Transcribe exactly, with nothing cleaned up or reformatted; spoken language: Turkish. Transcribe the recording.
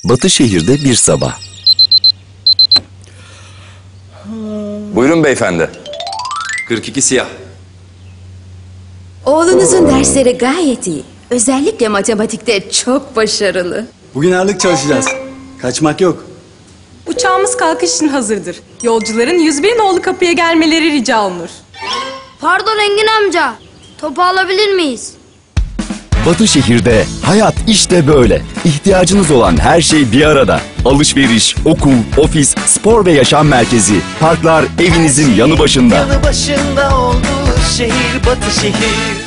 Batışehir'de bir sabah. Buyurun beyefendi. kırk iki siyah. Oğlunuzun dersleri gayet iyi. Özellikle matematikte çok başarılı. Bugün ağırlık çalışacağız. Kaçmak yok. Uçağımız kalkış için hazırdır. Yolcuların yüz bir nolu kapıya gelmeleri rica olunur. Pardon Engin amca. Topu alabilir miyiz? Batışehir'de hayat işte böyle. İhtiyacınız olan her şey bir arada. Alışveriş, okul, ofis, spor ve yaşam merkezi. Parklar evinizin yanı başında. Yanı başında olduğu şehir Batışehir.